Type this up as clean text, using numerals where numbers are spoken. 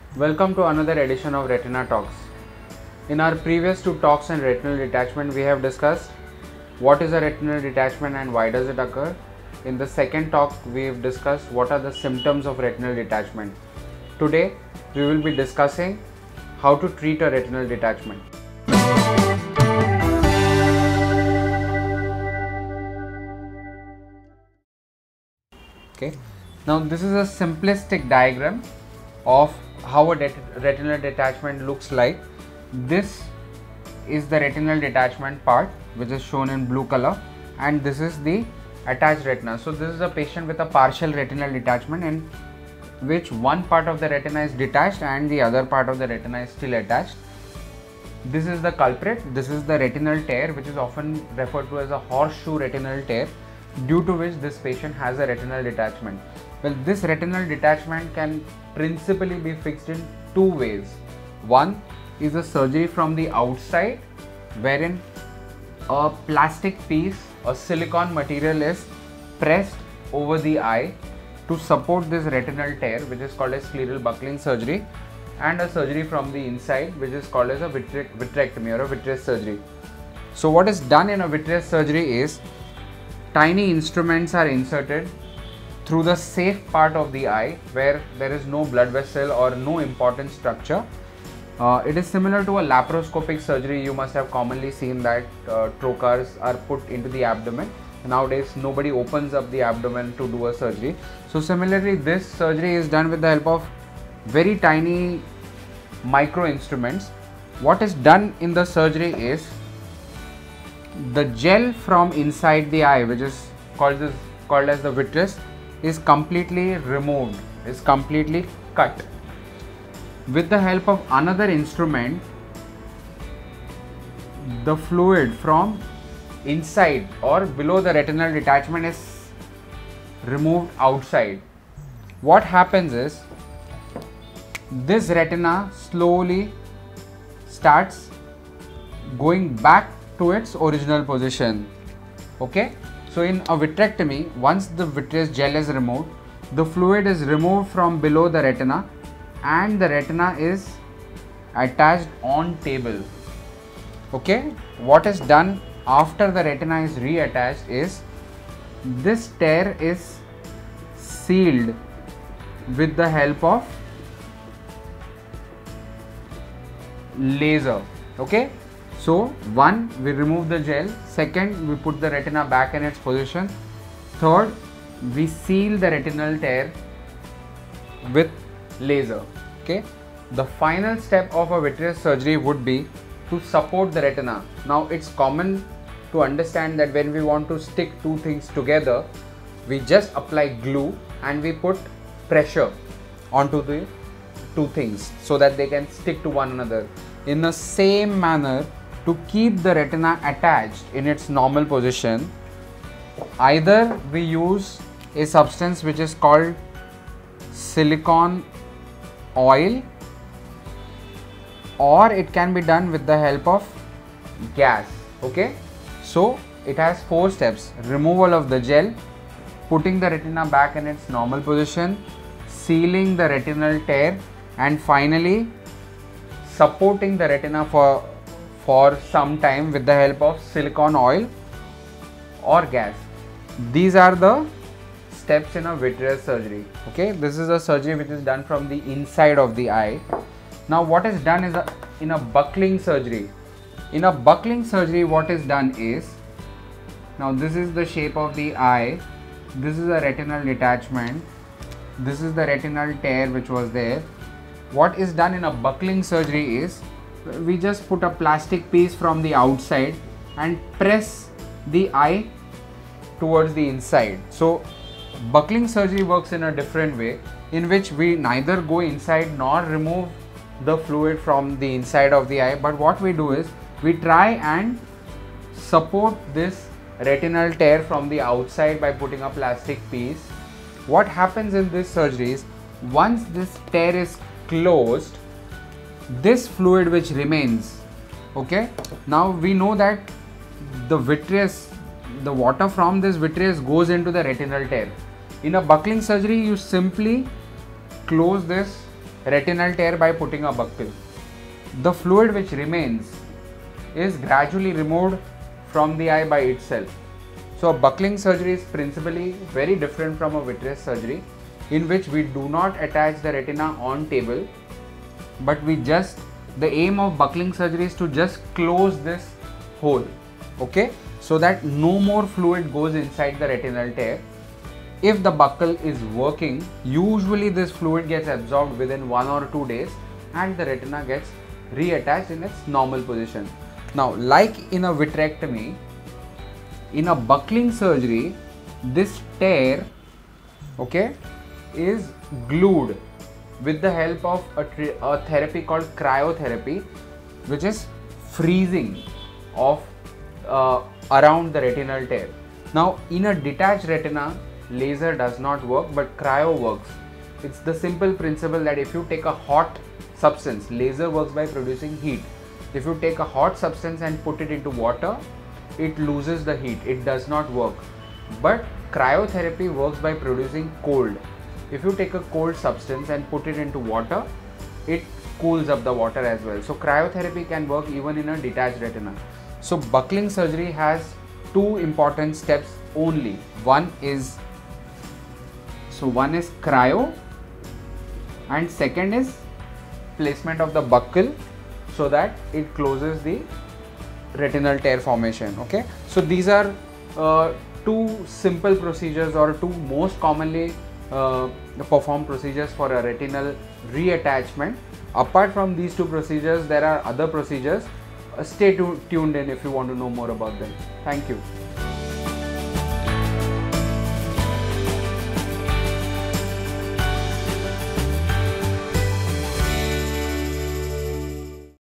Welcome to another edition of Retina Talks. In our previous two talks on retinal detachment, we have discussed what is a retinal detachment and why does it occur. In the second talk, we have discussed what are the symptoms of retinal detachment. Today, we will be discussing how to treat a retinal detachment. Okay. Now, this is a simplistic diagram of how a retinal detachment looks like. This is the retinal detachment part, which is shown in blue color, and this is the attached retina. So this is a patient with a partial retinal detachment in which one part of the retina is detached and the other part of the retina is still attached. This is the culprit. This is the retinal tear, which is often referred to as a horseshoe retinal tear, due to which this patient has a retinal detachment. Well, this retinal detachment can principally be fixed in two ways. One is a surgery from the outside, wherein a plastic piece, a silicone material is pressed over the eye to support this retinal tear, which is called as scleral buckling surgery, and a surgery from the inside, which is called as a vitrectomy or a vitreous surgery. So what is done in a vitreous surgery is tiny instruments are inserted through the safe part of the eye where there is no blood vessel or no important structure. It is similar to a laparoscopic surgery. You must have commonly seen that trocars are put into the abdomen. Nowadays, nobody opens up the abdomen to do a surgery. So similarly, this surgery is done with the help of very tiny micro instruments. What is done in the surgery is the gel from inside the eye, which is called as the vitreous, is completely removed, is completely cut. With the help of another instrument, the fluid from inside or below the retinal detachment is removed outside. What happens is this retina slowly starts going back to its original position. Okay, so in a vitrectomy, once the vitreous gel is removed, the fluid is removed from below the retina and the retina is attached on table. Okay, what is done after the retina is reattached is this tear is sealed with the help of laser. Okay, so one, we remove the gel. Second, we put the retina back in its position. Third, we seal the retinal tear with laser. Okay, the final step of a vitreous surgery would be to support the retina. Now it's common to understand that when we want to stick two things together, we just apply glue and we put pressure onto the two things so that they can stick to one another. In the same manner, to keep the retina attached in its normal position, either we use a substance which is called silicone oil, or it can be done with the help of gas. Okay, so it has four steps: removal of the gel, putting the retina back in its normal position, sealing the retinal tear, and finally supporting the retina for some time with the help of silicone oil or gas. These are the steps in a vitreous surgery. Okay, this is a surgery which is done from the inside of the eye. Now what is done is in a buckling surgery. In a buckling surgery, what is done is, now this is the shape of the eye, this is a retinal detachment, this is the retinal tear which was there. What is done in a buckling surgery is we just put a plastic piece from the outside and press the eye towards the inside. So buckling surgery works in a different way, in which we neither go inside nor remove the fluid from the inside of the eye, but what we do is we try and support this retinal tear from the outside by putting a plastic piece. What happens in this surgery is, once this tear is closed, this fluid which remains, okay, now we know that the vitreous, the water from this vitreous goes into the retinal tear. In a buckling surgery, you simply close this retinal tear by putting a buckle. The fluid which remains is gradually removed from the eye by itself. So a buckling surgery is principally very different from a vitreous surgery, in which we do not attach the retina on table, but the aim of buckling surgery is to just close this hole, okay, so that no more fluid goes inside the retinal tear. If the buckle is working, usually this fluid gets absorbed within 1 or 2 days and the retina gets reattached in its normal position. Now, like in a vitrectomy, in a buckling surgery, this tear, okay, is glued with the help of a therapy called cryotherapy, which is freezing of around the retinal tear. Now, in a detached retina, laser does not work, but cryo works. It's the simple principle that if you take a hot substance, laser works by producing heat. If you take a hot substance and put it into water, it loses the heat, it does not work. But cryotherapy works by producing cold. If you take a cold substance and put it into water, it cools up the water as well. So cryotherapy can work even in a detached retina. So buckling surgery has two important steps only. One is cryo, and second is placement of the buckle so that it closes the retinal tear formation. Okay, so these are two simple procedures, or two most commonly performed procedures for a retinal reattachment. Apart from these two procedures, there are other procedures. Stay tuned in if you want to know more about them. Thank you.